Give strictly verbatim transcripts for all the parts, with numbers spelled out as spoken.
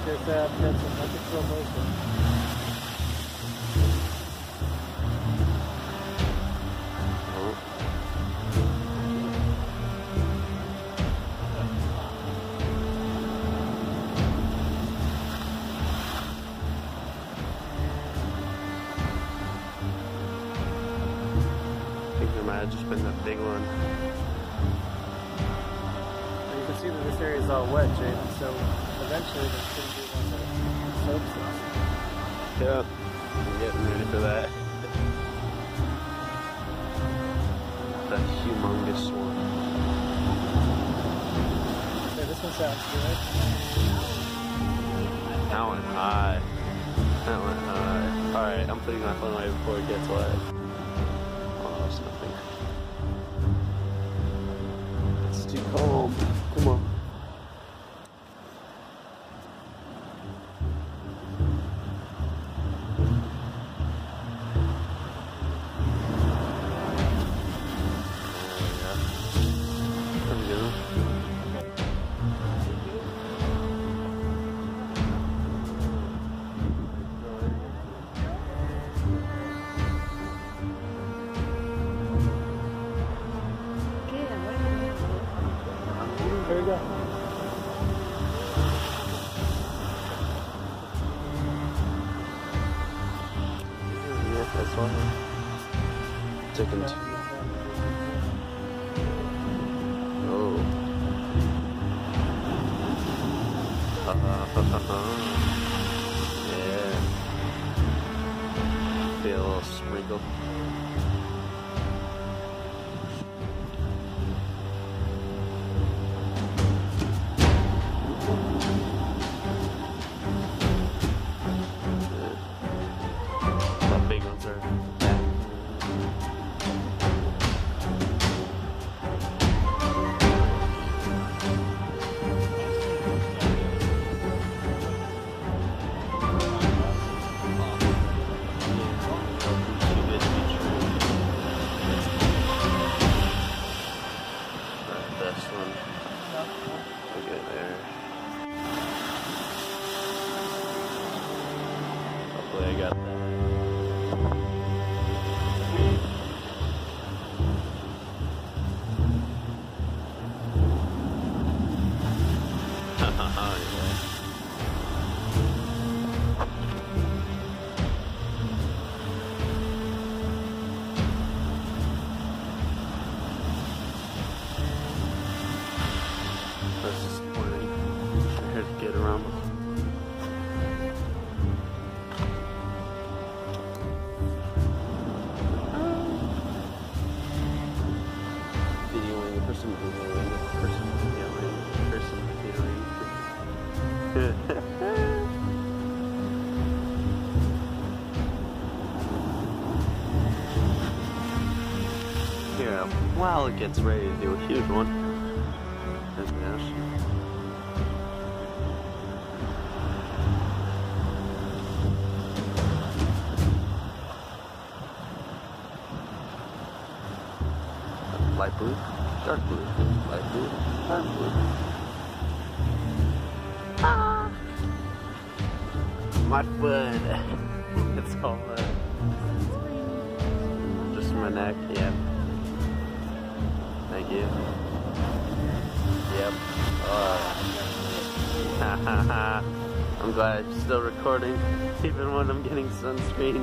There's uh, that's some like slow motion. Might have just been that big one. You can see that this area is all wet, Jade, so eventually there's going to be one that soaks us. Yep, I'm getting ready for that. That humongous one. Okay, this one sounds good. That went high. That went high. Alright, I'm putting my phone away before it gets wet. Nothing. It's too cold. Come on. There we go. Here we go. Yeah, that's one. Chicken. Oh. Yeah. Feel a little sprinkle. Big ones are back. This one. Look at there. Hopefully I got that. That's just pointing. I had to get around them. Videoing the person videoing the person videoing the person videoing. Here, while it gets ready to do a huge one. There's the ocean. Light blue, dark blue, light blue, dark blue. Ah! My foot. It's all uh, just my neck, yeah. Thank you. Yep. Uh, I'm glad I'm still recording, even when I'm getting sunscreen.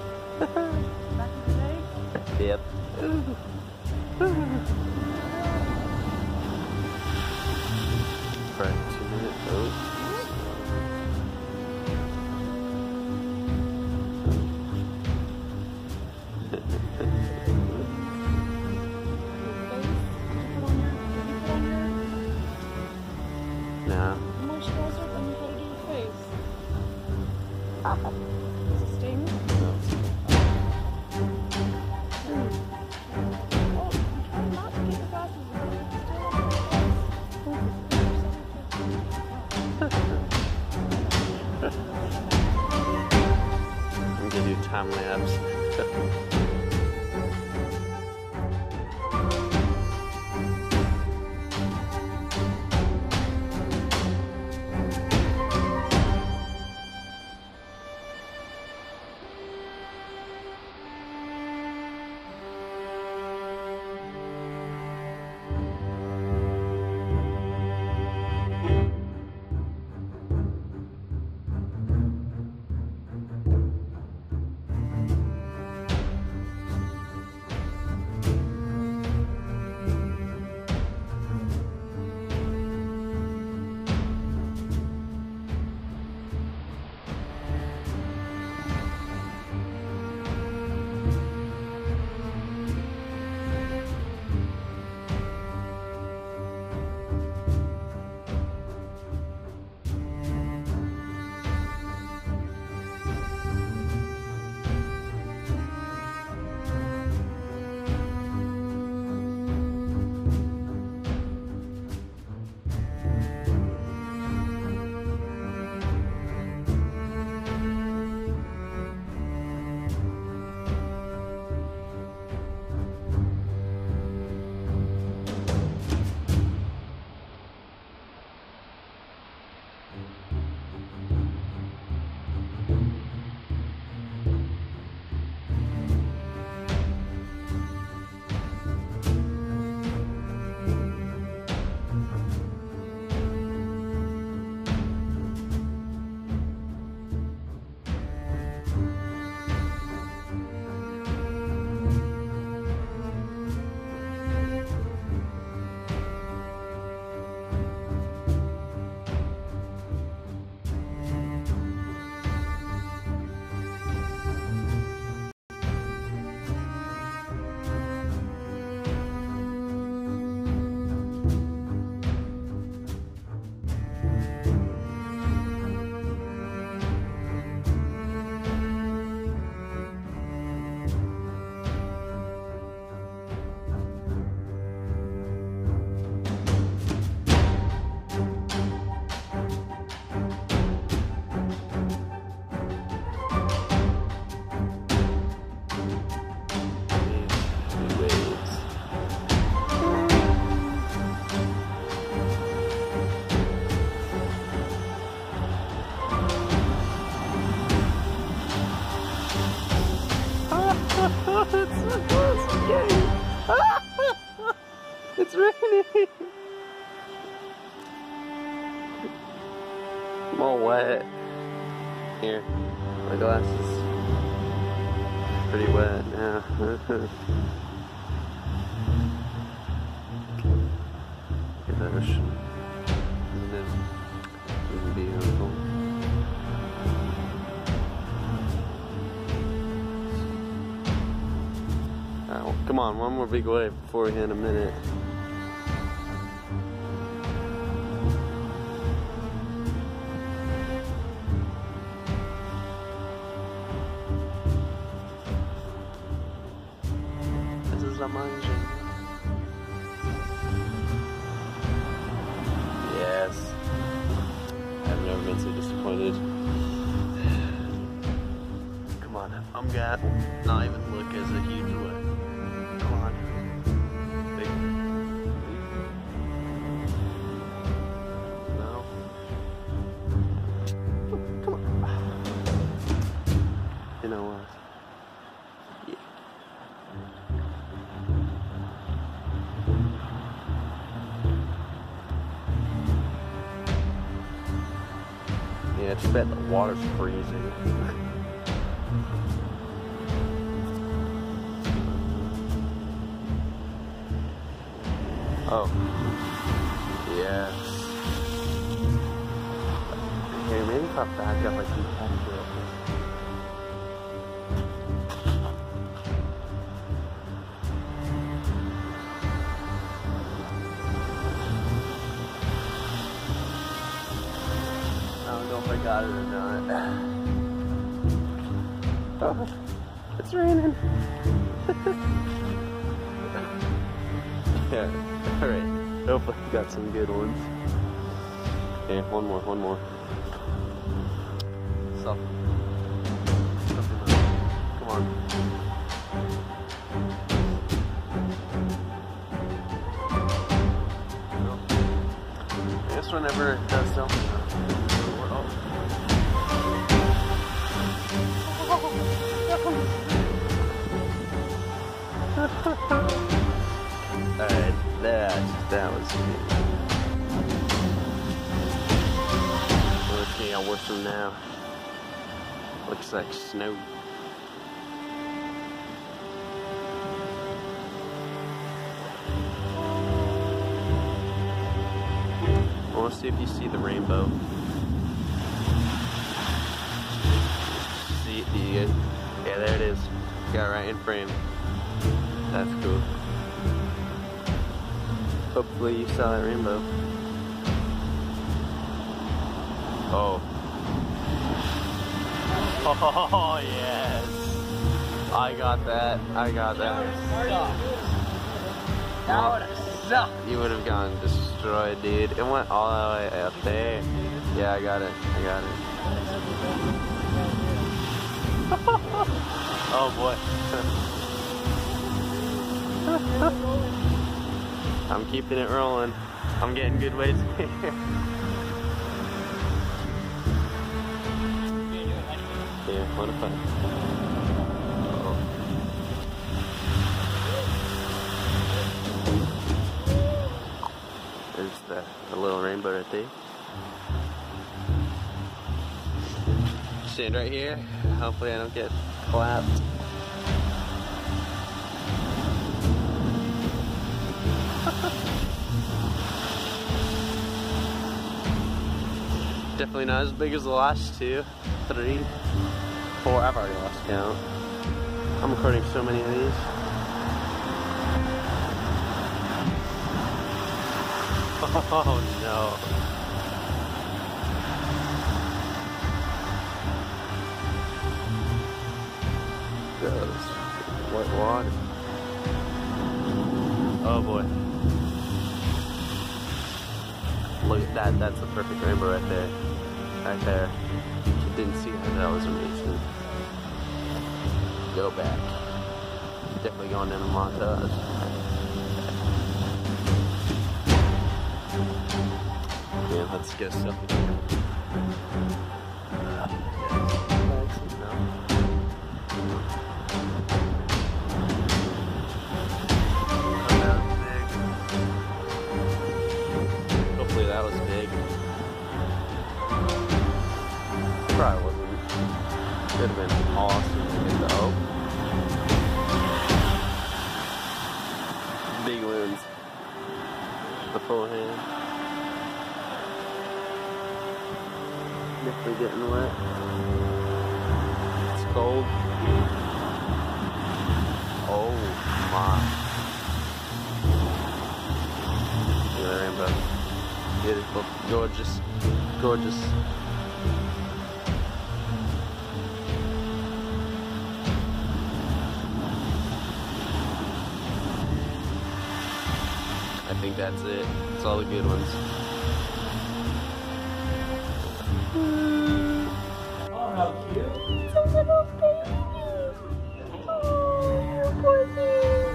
Yep. Right, two minutes. Oh. Nah. Moisturizer, then you put it in your face. Does it sting? No. Oh, try not to get your glasses on. I'm gonna do time lapse. it's so close. It's raining. I'm all wet. Here, my glasses. Pretty wet now. Look at that ocean. Isn't it even beautiful? Alright, well, come on, one more big wave before we hit a minute. Amazing. Yes. I've never been so disappointed. Come on, I'm got not even look as a huge wave. Come on. Big. No. Come on. You know what? Yeah, it's bet the water's freezing. Oh. Yes. Okay, maybe if I back up I can capture it. I don't know if I got it or not. Oh, it's raining. Yeah, alright. Hopefully we got some good ones. Okay, one more, one more. Stop. Come on. No. I guess whenever it does something. Alright, that, that was good. Okay, I'll work from now. Looks like snow. I want to see if you see the rainbow. See it, do you guys? Yeah, there it is. Got it right in frame. That's cool. Hopefully you saw that rainbow. Oh. Oh, yes. I got that. I got that. That would have sucked. You would have gone destroyed, dude. It went all the way up there. Yeah, I got it. I got it. Oh, boy. I'm keeping it rolling. I'm getting good waves here. Yeah, what a fun. Oh. There's the, the little rainbow right there. Stand right here. Hopefully I don't get clapped. Definitely not as big as the last two, three, four. I've already lost count. I'm recording so many of these. Oh no. Gross. White water. Oh boy. Look at that, that's the perfect rainbow right there. Right there. If you didn't see that, that was amazing. Go back. Definitely going in a montage. Yeah, let's get something here. Could have been awesome to get the oak. Big winds. The full hand. Definitely getting wet. It's cold. Oh my. Look at the rainbow. Beautiful. Gorgeous. Gorgeous. I think that's it. It's all the good ones. Oh, how cute. It's a little baby. Oh, poor thing.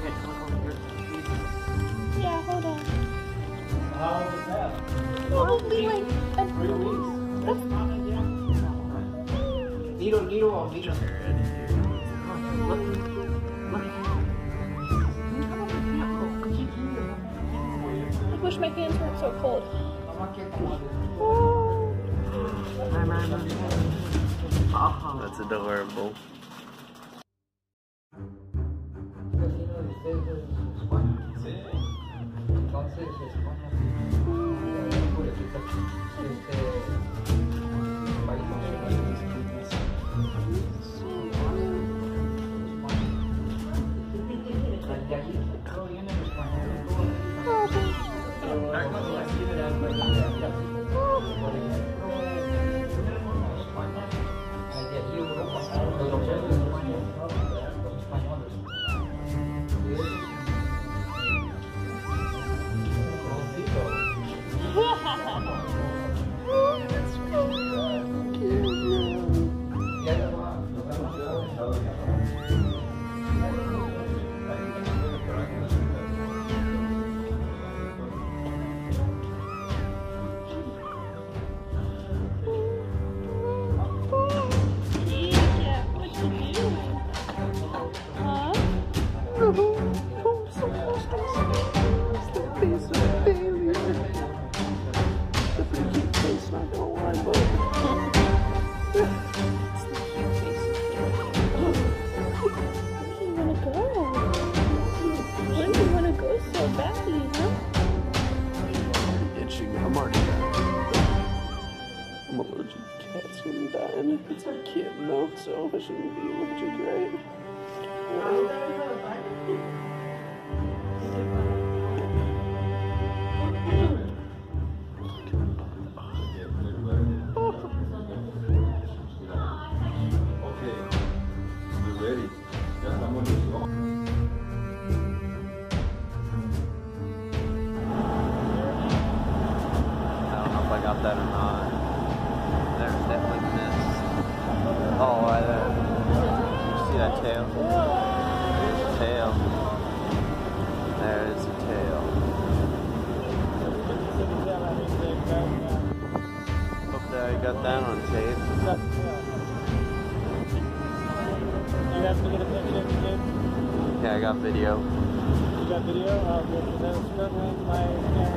Yeah, hold on. How old is that? Probably like a Three weeks. Little, little, little. Look, look. I wish my hands weren't so cold. That's adorable. I'm already dying. I'm allergic to cats when I'm dying. It's a kitten though, so I shouldn't be allergic, right? Got that or not. There's definitely the nest. Oh, right there. You see that tail? There's a tail. There's a tail. Hope that I got that on tape. You have to get a picture of the kid? Yeah, I got video. You got video? Oh, good, because I was struggling with my camera.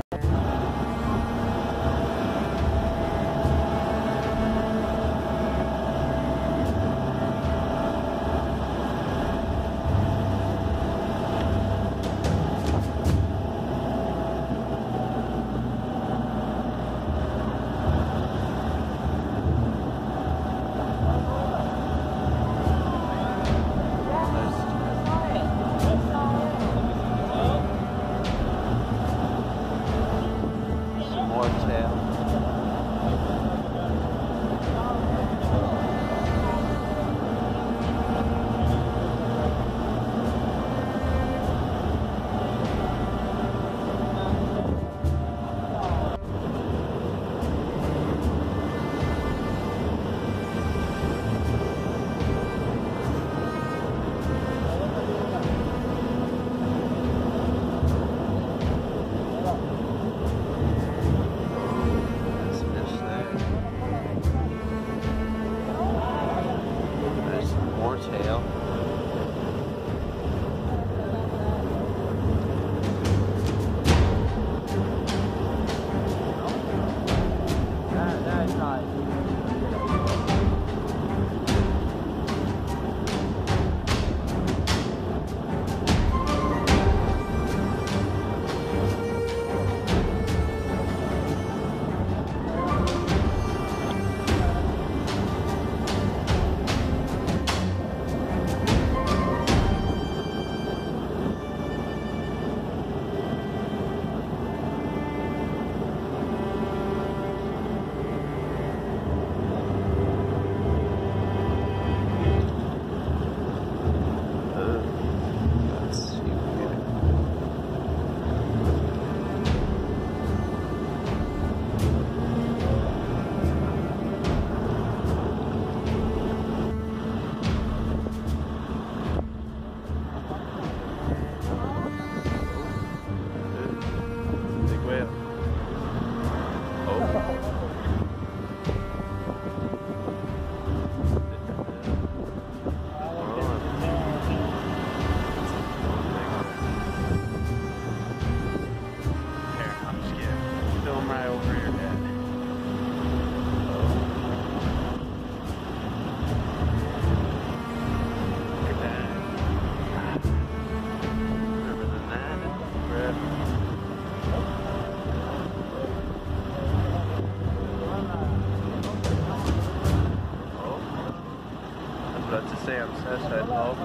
That's a Sam says, I hope.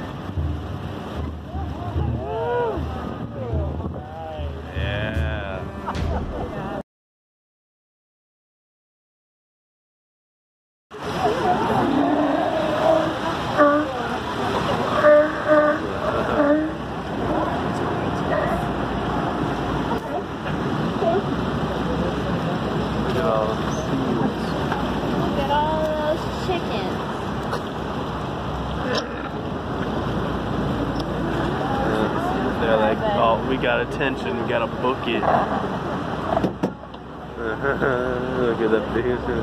Yeah. Look at all those chickens. They're like, oh, we got attention, we gotta book it. Look at the pieces.